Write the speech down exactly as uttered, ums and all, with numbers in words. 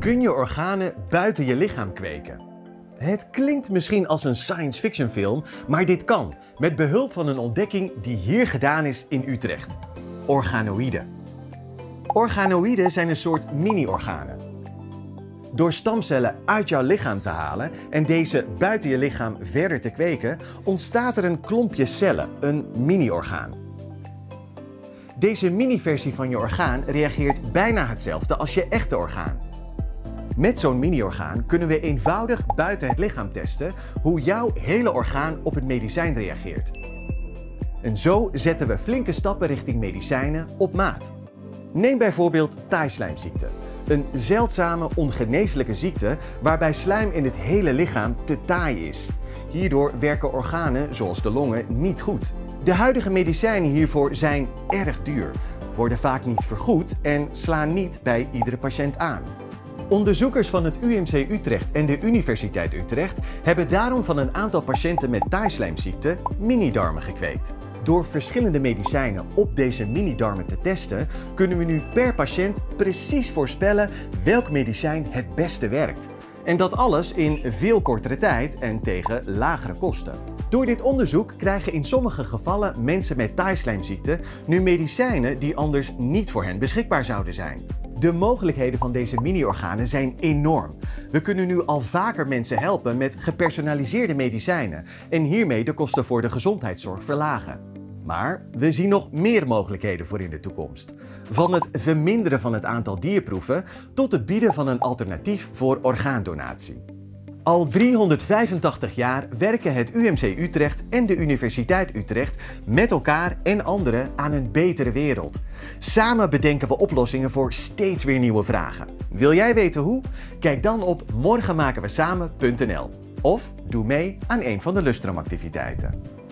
kun je organen buiten je lichaam kweken. Het klinkt misschien als een science fiction film, maar dit kan, met behulp van een ontdekking die hier gedaan is in Utrecht. Organoïden. Organoïden zijn een soort mini-organen. Door stamcellen uit jouw lichaam te halen en deze buiten je lichaam verder te kweken, ontstaat er een klompje cellen, een mini-orgaan. Deze mini-versie van je orgaan reageert bijna hetzelfde als je echte orgaan. Met zo'n mini-orgaan kunnen we eenvoudig buiten het lichaam testen hoe jouw hele orgaan op het medicijn reageert. En zo zetten we flinke stappen richting medicijnen op maat. Neem bijvoorbeeld taaislijmziekte. Een zeldzame ongeneeslijke ziekte waarbij slijm in het hele lichaam te taai is. Hierdoor werken organen zoals de longen niet goed. De huidige medicijnen hiervoor zijn erg duur, worden vaak niet vergoed en slaan niet bij iedere patiënt aan. Onderzoekers van het U M C Utrecht en de Universiteit Utrecht hebben daarom van een aantal patiënten met taaislijmziekte minidarmen gekweekt. Door verschillende medicijnen op deze minidarmen te testen, kunnen we nu per patiënt precies voorspellen welk medicijn het beste werkt. En dat alles in veel kortere tijd en tegen lagere kosten. Door dit onderzoek krijgen in sommige gevallen mensen met taaislijmziekte nu medicijnen die anders niet voor hen beschikbaar zouden zijn. De mogelijkheden van deze mini-organen zijn enorm. We kunnen nu al vaker mensen helpen met gepersonaliseerde medicijnen en hiermee de kosten voor de gezondheidszorg verlagen. Maar we zien nog meer mogelijkheden voor in de toekomst. Van het verminderen van het aantal dierproeven tot het bieden van een alternatief voor orgaandonatie. Al driehonderdvijfentachtig jaar werken het U M C Utrecht en de Universiteit Utrecht met elkaar en anderen aan een betere wereld. Samen bedenken we oplossingen voor steeds weer nieuwe vragen. Wil jij weten hoe? Kijk dan op morgen maken we samen punt n l of doe mee aan een van de Lustrum activiteiten.